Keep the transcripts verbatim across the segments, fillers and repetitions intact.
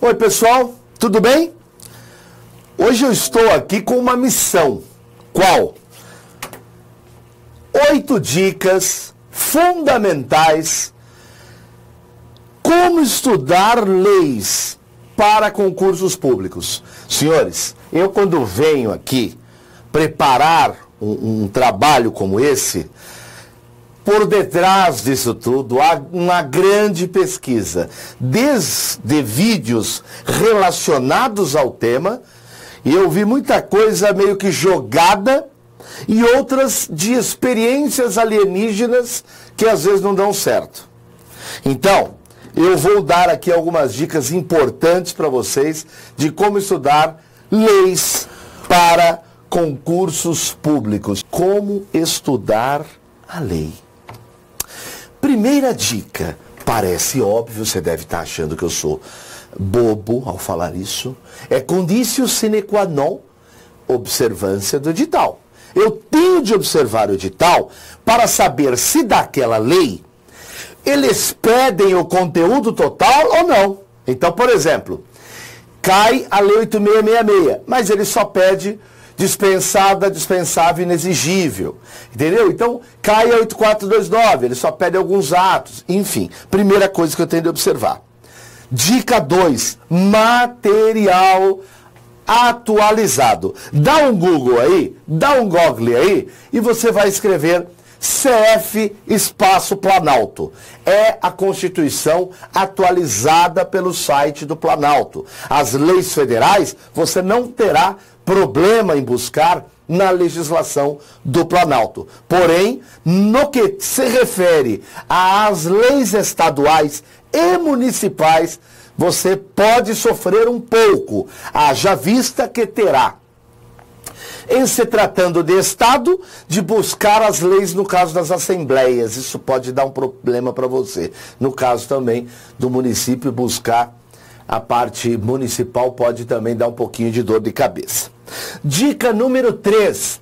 Oi pessoal, tudo bem? Hoje eu estou aqui com uma missão. Qual? Oito dicas fundamentais como estudar leis para concursos públicos. Senhores, eu quando venho aqui preparar um, um trabalho como esse, por detrás disso tudo há uma grande pesquisa, desde vídeos relacionados ao tema, e eu vi muita coisa meio que jogada, e outras de experiências alienígenas que às vezes não dão certo. Então, eu vou dar aqui algumas dicas importantes para vocês de como estudar leis para concursos públicos. Como estudar a lei. Primeira dica, parece óbvio, você deve estar achando que eu sou bobo ao falar isso, é conditio sine qua non, observância do edital. Eu tenho de observar o edital para saber se daquela lei eles pedem o conteúdo total ou não. Então, por exemplo, cai a lei oito mil seiscentos e sessenta e seis, mas ele só pede dispensada, dispensável, inexigível. Entendeu? Então, cai a oito mil quatrocentos e vinte e nove, ele só pede alguns atos. Enfim, primeira coisa que eu tenho de observar. Dica dois, material atualizado. Dá um Google aí, dá um Google aí, e você vai escrever C F espaço Planalto. É a Constituição atualizada pelo site do Planalto. As leis federais, você não terá problema em buscar na legislação do Planalto. Porém, no que se refere às leis estaduais e municipais, você pode sofrer um pouco, haja vista que terá, em se tratando de Estado, de buscar as leis no caso das assembleias. Isso pode dar um problema para você. No caso também do município, buscar a parte municipal pode também dar um pouquinho de dor de cabeça. Dica número três,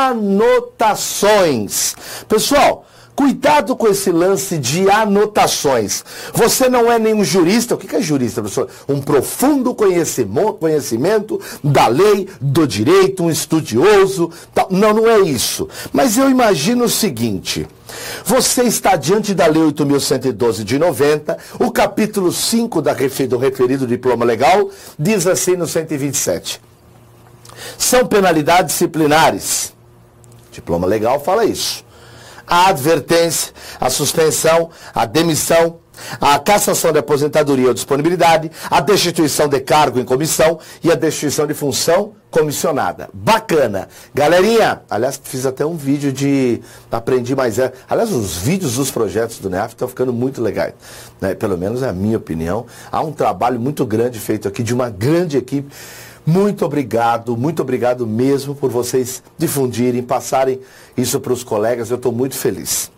anotações. Pessoal, cuidado com esse lance de anotações. Você não é nenhum jurista. O que é jurista, professor? Um profundo conhecimento da lei, do direito, um estudioso. Tal. Não, não é isso. Mas eu imagino o seguinte. Você está diante da Lei oito mil cento e doze de noventa, o capítulo cinco da, do referido diploma legal, diz assim no cento e vinte e sete. São penalidades disciplinares. Diploma legal fala isso. A advertência, a suspensão, a demissão, a cassação de aposentadoria ou disponibilidade, a destituição de cargo em comissão e a destituição de função comissionada. Bacana. Galerinha, aliás, fiz até um vídeo de Aprendi Mais É. Aliás, os vídeos dos projetos do NEAF estão ficando muito legais, né? Pelo menos é a minha opinião. Há um trabalho muito grande feito aqui de uma grande equipe. Muito obrigado, muito obrigado mesmo por vocês difundirem, passarem isso para os colegas. Eu estou muito feliz.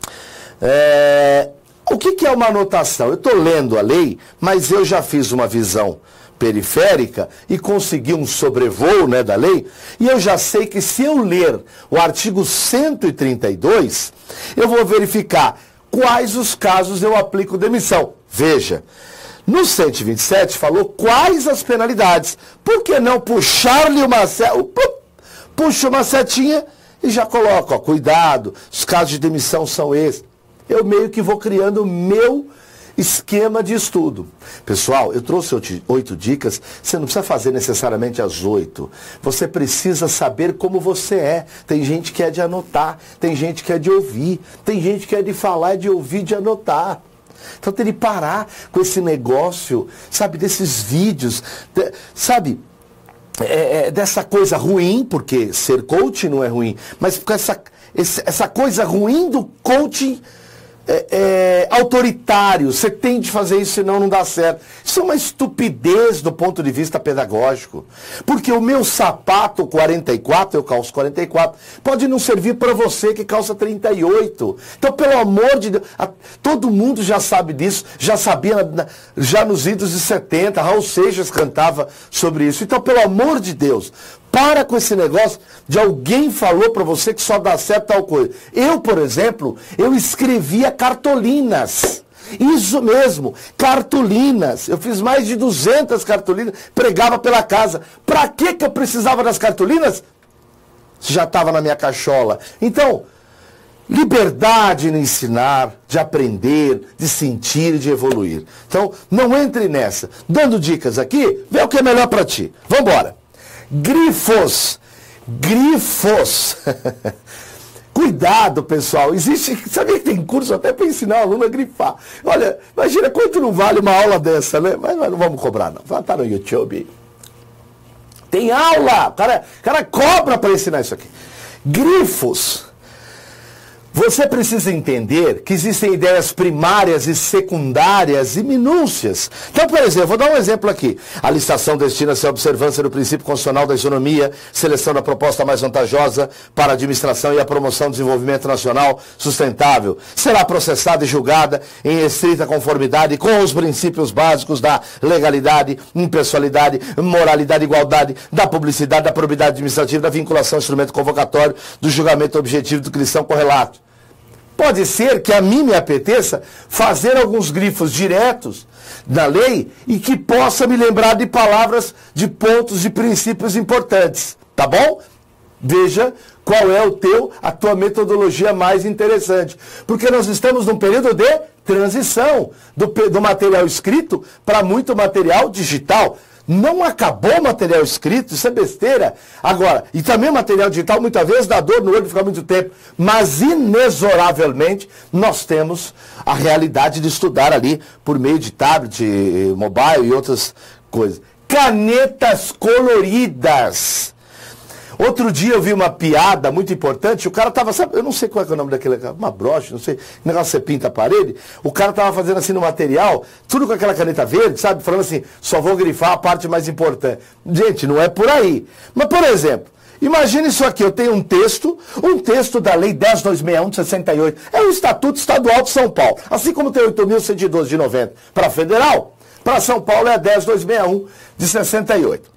É... O que, que é uma anotação? Eu estou lendo a lei, mas eu já fiz uma visão periférica e consegui um sobrevoo, né, da lei, e eu já sei que se eu ler o artigo cento e trinta e dois, eu vou verificar quais os casos eu aplico demissão. Veja, no cento e vinte e sete falou quais as penalidades. Por que não puxar-lhe uma setinha? Puxa uma setinha e já coloca, ó, cuidado, os casos de demissão são esses. Eu meio que vou criando o meu esquema de estudo. Pessoal, eu trouxe oito dicas, você não precisa fazer necessariamente as oito. Você precisa saber como você é. Tem gente que é de anotar, tem gente que é de ouvir, tem gente que é de falar, de ouvir, de anotar. Então tem de parar com esse negócio, sabe, desses vídeos, de, sabe, é, é, dessa coisa ruim, porque ser coach não é ruim, mas com essa, esse, essa coisa ruim do coaching é, é, autoritário. Você tem de fazer isso, senão não dá certo. Isso é uma estupidez do ponto de vista pedagógico. Porque o meu sapato quarenta e quatro, eu calço quarenta e quatro, pode não servir para você que calça trinta e oito. Então, pelo amor de Deus, a, todo mundo já sabe disso, já sabia na, já nos idos de setenta, Raul Seixas cantava sobre isso. Então, pelo amor de Deus, para com esse negócio de alguém falou para você que só dá certo tal coisa. Eu, por exemplo, eu escrevia cartolinas. Isso mesmo, cartolinas. Eu fiz mais de duzentas cartolinas, pregava pela casa. Para que que eu precisava das cartolinas? Já estava na minha cachola. Então, liberdade no ensinar, de aprender, de sentir e de evoluir. Então, não entre nessa. Dando dicas aqui, vê o que é melhor para ti. Vamos embora. Grifos. Grifos. Cuidado, pessoal. Existe, sabia que tem curso até para ensinar o aluno a grifar. Olha, imagina quanto não vale uma aula dessa, né? Mas não vamos cobrar, não. Tá no YouTube. Tem aula. O cara, o cara cobra para ensinar isso aqui. Grifos. Você precisa entender que existem ideias primárias e secundárias e minúcias. Então, por exemplo, vou dar um exemplo aqui. A licitação destina-se à observância do princípio constitucional da isonomia, seleção da proposta mais vantajosa para a administração e a promoção do desenvolvimento nacional sustentável. Será processada e julgada em estrita conformidade com os princípios básicos da legalidade, impessoalidade, moralidade, igualdade, da publicidade, da probidade administrativa, da vinculação ao instrumento convocatório, do julgamento objetivo do que lhes são correlatos. Pode ser que a mim me apeteça fazer alguns grifos diretos da lei e que possa me lembrar de palavras, de pontos, de princípios importantes. Tá bom? Veja qual é o teu, a tua metodologia mais interessante. Porque nós estamos num período de transição do, do material escrito para muito material digital. Não acabou o material escrito, isso é besteira. Agora, e também o material digital muitas vezes dá dor no olho de ficar muito tempo, mas inexoravelmente nós temos a realidade de estudar ali por meio de tablet, mobile e outras coisas. Canetas coloridas. Outro dia eu vi uma piada muito importante, o cara tava, sabe, eu não sei qual é, que é o nome daquele, uma broche, não sei, negócio que você pinta a parede, o cara tava fazendo assim no material, tudo com aquela caneta verde, sabe, falando assim, só vou grifar a parte mais importante. Gente, não é por aí. Mas, por exemplo, imagine isso aqui, eu tenho um texto, um texto da Lei dez mil duzentos e sessenta e um de sessenta e oito, é o Estatuto Estadual de São Paulo, assim como tem oito mil cento e doze de noventa para federal, para São Paulo é dez mil duzentos e sessenta e um de sessenta e oito.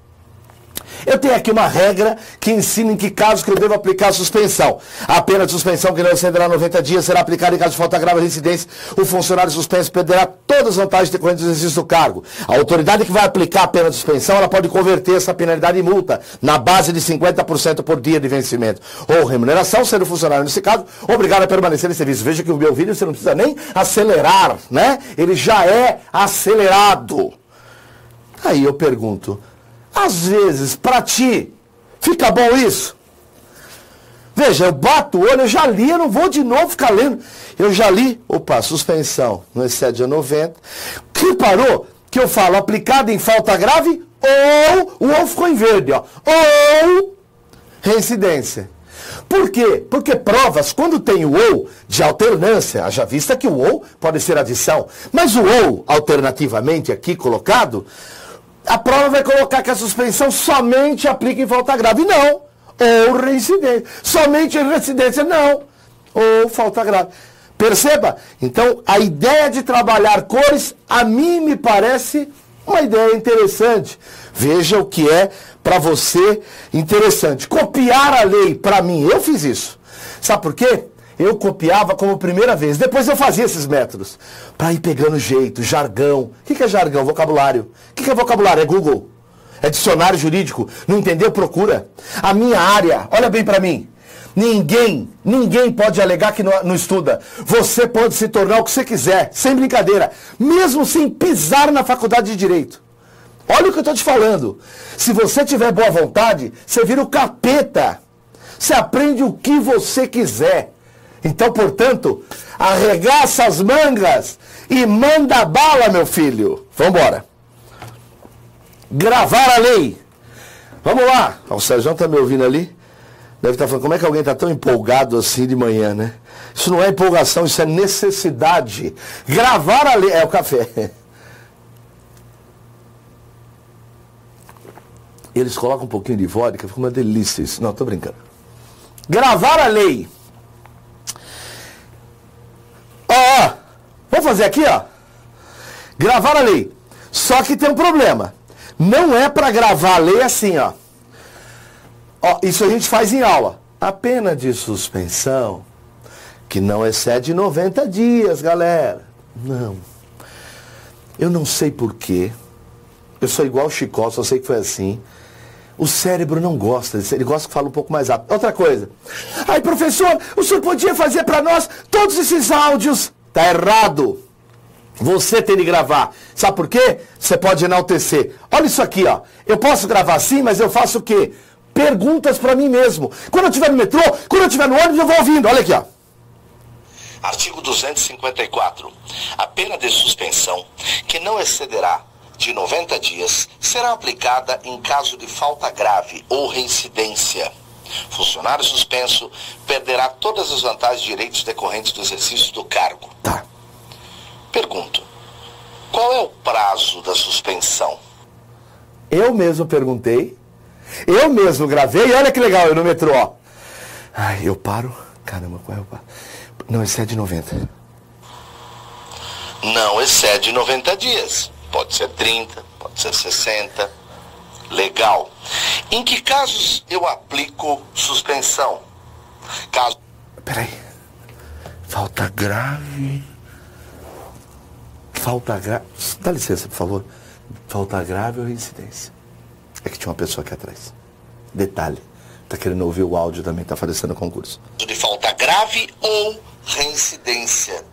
Eu tenho aqui uma regra que ensina em que casos que eu devo aplicar a suspensão. A pena de suspensão que não excederá noventa dias será aplicada em caso de falta grave à reincidência. O funcionário suspenso perderá todas as vantagens decorrentes do exercício do cargo. A autoridade que vai aplicar a pena de suspensão, ela pode converter essa penalidade em multa, na base de cinquenta por cento por dia de vencimento. Ou remuneração, sendo o funcionário, nesse caso, obrigado a permanecer em serviço. Veja que o meu vídeo você não precisa nem acelerar, né? Ele já é acelerado. Aí eu pergunto... Às vezes, para ti, fica bom isso? Veja, eu bato o olho, eu já li, eu não vou de novo ficar lendo. Eu já li, opa, suspensão, não excede a noventa. Reparou que eu falo aplicado em falta grave ou, o ou ficou em verde, ó, ou reincidência. Por quê? Porque provas, quando tem o ou de alternância, haja vista que o ou pode ser adição, mas o ou, alternativamente aqui colocado... A prova vai colocar que a suspensão somente aplica em falta grave. Não. Ou reincidência. Somente em reincidência. Não. Ou falta grave. Perceba? Então, a ideia de trabalhar cores, a mim me parece uma ideia interessante. Veja o que é para você interessante. Copiar a lei, para mim, eu fiz isso. Sabe por quê? Eu copiava como primeira vez. Depois eu fazia esses métodos. Para ir pegando jeito, jargão. O que é jargão? Vocabulário. O que é vocabulário? É Google. É dicionário jurídico. Não entendeu? Procura. A minha área, olha bem para mim. Ninguém, ninguém pode alegar que não, não estuda. Você pode se tornar o que você quiser. Sem brincadeira. Mesmo sem pisar na faculdade de Direito. Olha o que eu estou te falando. Se você tiver boa vontade, você vira o capeta. Você aprende o que você quiser. Então, portanto, arregaça as mangas e manda bala, meu filho. Vamos embora. Gravar a lei. Vamos lá. O Sérgio está me ouvindo ali. Deve estar falando, como é que alguém está tão empolgado assim de manhã, né? Isso não é empolgação, isso é necessidade. Gravar a lei. É o café. Eles colocam um pouquinho de vodka, fica uma delícia isso. Não, estou brincando. Gravar a lei. Ó, ó, vamos fazer aqui, ó. Gravar a lei. Só que tem um problema. Não é para gravar a lei assim, ó. Ó, isso a gente faz em aula. A pena de suspensão, que não excede noventa dias, galera. Não. Eu não sei porquê. Eu sou igual o Chicó, só sei que foi assim. O cérebro não gosta, ele gosta que fala um pouco mais rápido. Outra coisa. Ai, professor, o senhor podia fazer para nós todos esses áudios. Tá errado. Você tem de gravar. Sabe por quê? Você pode enaltecer. Olha isso aqui, ó. Eu posso gravar sim, mas eu faço o quê? Perguntas para mim mesmo. Quando eu estiver no metrô, quando eu estiver no ônibus, eu vou ouvindo. Olha aqui, ó. Artigo duzentos e cinquenta e quatro. A pena de suspensão, que não excederá de noventa dias, será aplicada em caso de falta grave ou reincidência. Funcionário suspenso perderá todas as vantagens e direitos decorrentes do exercício do cargo. Tá. Pergunto, qual é o prazo da suspensão? Eu mesmo perguntei, eu mesmo gravei, olha que legal, eu no metrô, ó. Ai, eu paro, caramba, qual é o prazo? Não excede noventa. Não excede noventa dias. Pode ser trinta, pode ser sessenta. Legal. Em que casos eu aplico suspensão? Caso... Peraí. Falta grave... Falta grave... Dá licença, por favor. Falta grave ou reincidência? É que tinha uma pessoa aqui atrás. Detalhe. Tá querendo ouvir o áudio também, tá falecendo o concurso. De falta grave ou reincidência.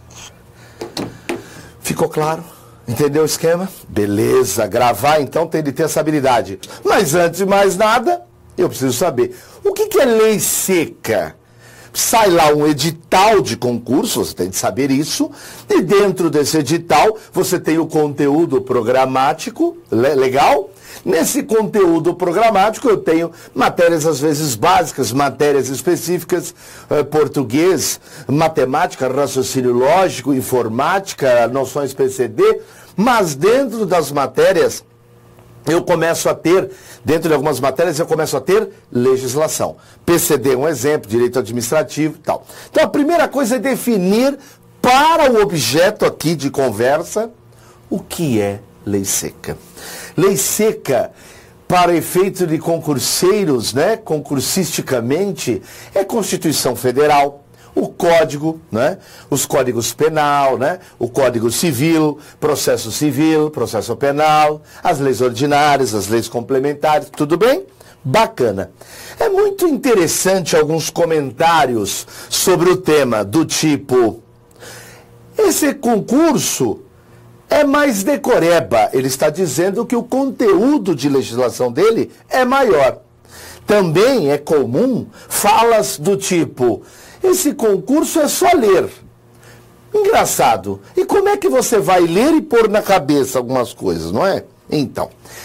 Ficou claro? Entendeu o esquema? Beleza, gravar então tem de ter essa habilidade. Mas antes de mais nada, eu preciso saber, o que, que é lei seca? Sai lá um edital de concurso, você tem de saber isso, e dentro desse edital você tem o conteúdo programático, legal? Nesse conteúdo programático eu tenho matérias às vezes básicas, matérias específicas, eh, português, matemática, raciocínio lógico, informática, noções P C D, mas dentro das matérias eu começo a ter, dentro de algumas matérias eu começo a ter legislação. P C D é um exemplo, direito administrativo e tal. Então a primeira coisa é definir para o objeto aqui de conversa o que é lei seca. Lei seca, para efeito de concurseiros, né, concursisticamente, é Constituição Federal, o Código, né, os Códigos Penal, né, o Código Civil, Processo Civil, Processo Penal, as leis ordinárias, as leis complementares, tudo bem? Bacana. É muito interessante alguns comentários sobre o tema, do tipo, esse concurso é mais decoreba. Ele está dizendo que o conteúdo de legislação dele é maior. Também é comum falas do tipo, esse concurso é só ler. Engraçado. E como é que você vai ler e pôr na cabeça algumas coisas, não é? Então,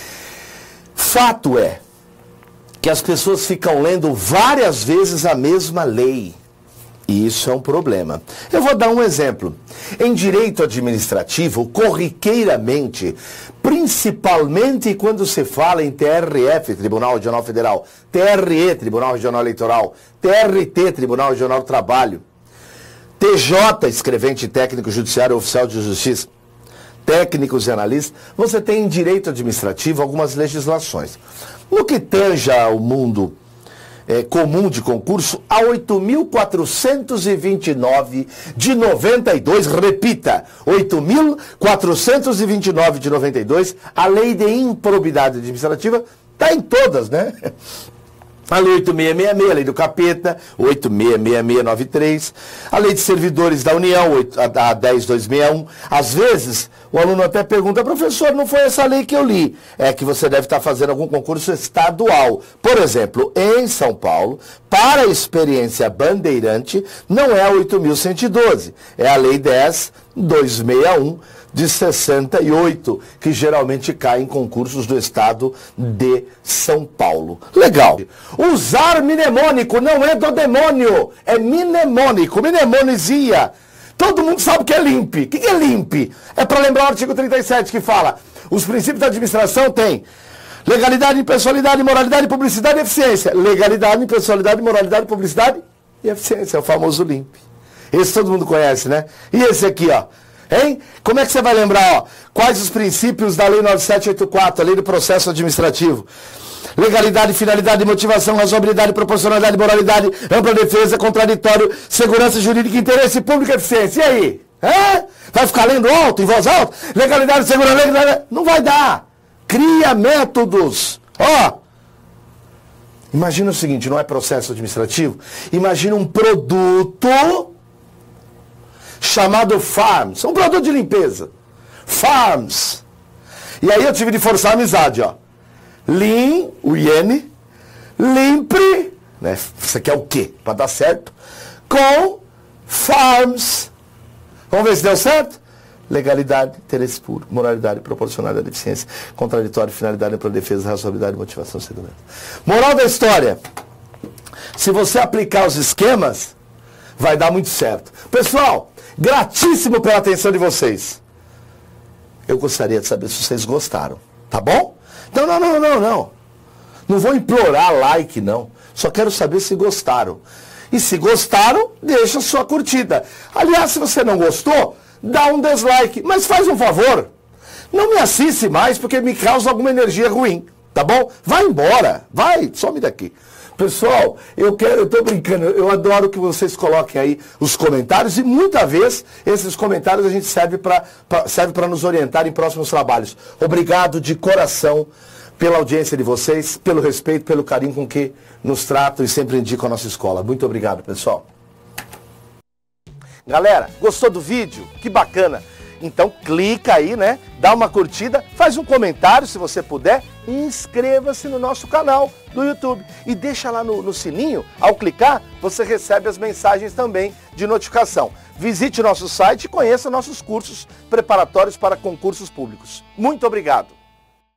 fato é que as pessoas ficam lendo várias vezes a mesma lei. E isso é um problema. Eu vou dar um exemplo. Em direito administrativo, corriqueiramente, principalmente quando se fala em T R F, Tribunal Regional Federal, T R E, Tribunal Regional Eleitoral, T R T, Tribunal Regional do Trabalho, T J, escrevente técnico judiciário oficial de justiça, técnicos e analistas, você tem em direito administrativo algumas legislações. No que tange ao mundo É, comum de concurso, a oito mil quatrocentos e vinte e nove de noventa e dois, repita, oito mil quatrocentos e vinte e nove de noventa e dois, a lei de improbidade administrativa está em todas, né? A lei oito mil seiscentos e sessenta e seis, a lei do capeta, oito mil seiscentos e sessenta e seis noventa e três, a lei de servidores da União, a dez mil duzentos e sessenta e um. Às vezes, o aluno até pergunta, professor, não foi essa lei que eu li. É que você deve estar fazendo algum concurso estadual. Por exemplo, em São Paulo, para a experiência bandeirante, não é a oito mil cento e doze, é a lei dez mil duzentos e sessenta e um, de sessenta e oito, que geralmente cai em concursos do estado de São Paulo. Legal. Usar mnemônico não é do demônio, é mnemônico, mnemonisia. Todo mundo sabe o que é limpe. O que é limpe? É para lembrar o artigo trinta e sete que fala, os princípios da administração têm legalidade, impessoalidade, moralidade, publicidade e eficiência. Legalidade, impessoalidade, moralidade, publicidade e eficiência, é o famoso limpe. Esse todo mundo conhece, né? E esse aqui, ó. Hein? Como é que você vai lembrar, ó? Quais os princípios da Lei nove mil setecentos e oitenta e quatro, a Lei do Processo Administrativo? Legalidade, finalidade, motivação, razoabilidade, proporcionalidade, moralidade, ampla defesa, contraditório, segurança jurídica, interesse público e eficiência. E aí? É? Vai ficar lendo alto, em voz alta? Legalidade, segurança, legalidade. Não vai dar. Cria métodos. Ó, imagina o seguinte, não é processo administrativo? Imagina um produto chamado Farms. Um produto de limpeza. Farms. E aí eu tive de forçar a amizade, ó. Lean, o iene, limpre, né? Você quer o quê? Para dar certo. Com Farms. Vamos ver se deu certo? Legalidade, interesse público, moralidade, proporcionalidade, eficiência, contraditório, finalidade para defesa, razoabilidade, motivação, segurança. Moral da história. Se você aplicar os esquemas, vai dar muito certo. Pessoal, gratíssimo pela atenção de vocês. Eu gostaria de saber se vocês gostaram, tá bom? Não, não, não, não, não. Não vou implorar like, não. Só quero saber se gostaram. E se gostaram, deixa a sua curtida. Aliás, se você não gostou, dá um dislike. Mas faz um favor. Não me assiste mais porque me causa alguma energia ruim. Tá bom? Vai embora. Vai, some daqui. Pessoal, eu quero, eu tô brincando, eu adoro que vocês coloquem aí os comentários e muitas vezes esses comentários a gente serve para serve para nos orientar em próximos trabalhos. Obrigado de coração pela audiência de vocês, pelo respeito, pelo carinho com que nos tratam e sempre indicam a nossa escola. Muito obrigado, pessoal. Galera, gostou do vídeo? Que bacana! Então clica aí, né? Dá uma curtida, faz um comentário se você puder e inscreva-se no nosso canal do YouTube. E deixa lá no, no sininho, ao clicar, você recebe as mensagens também de notificação. Visite nosso site e conheça nossos cursos preparatórios para concursos públicos. Muito obrigado!